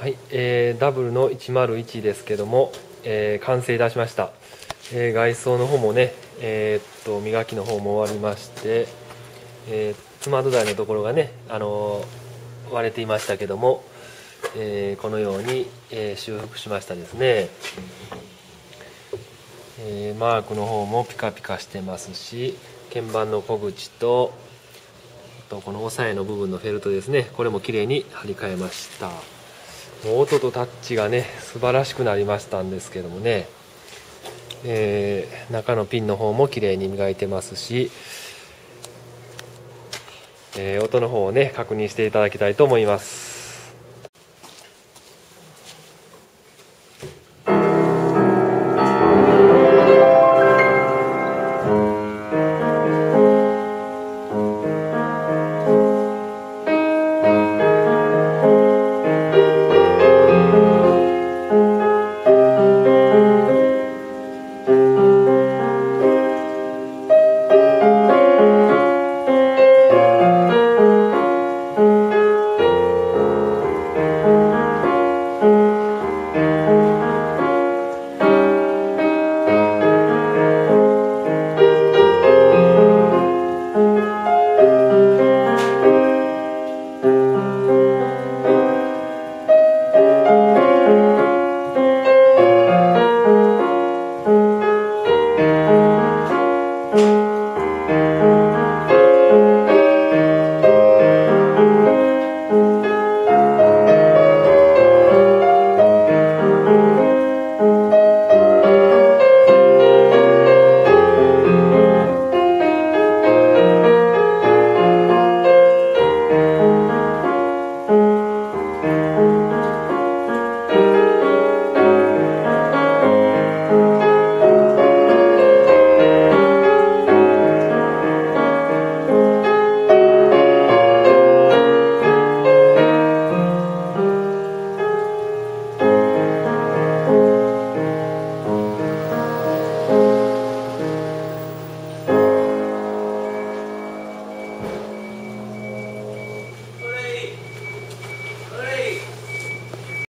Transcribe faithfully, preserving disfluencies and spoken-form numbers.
はい、えー、ダブルのいちまるいちですけども、えー、完成いたしました。えー、外装の方もね、えー、っと磨きの方も終わりまして、えー、つま土台のところがね、あのー、割れていましたけども、えー、このように、えー、修復しましたですね。えー、マークの方もピカピカしてますし、鍵盤の小口とあとこの押さえの部分のフェルトですね、これも綺麗に張り替えました。もう音とタッチがね素晴らしくなりましたんですけどもね、えー、中のピンの方も綺麗に磨いてますし、えー、音の方をね確認していただきたいと思います。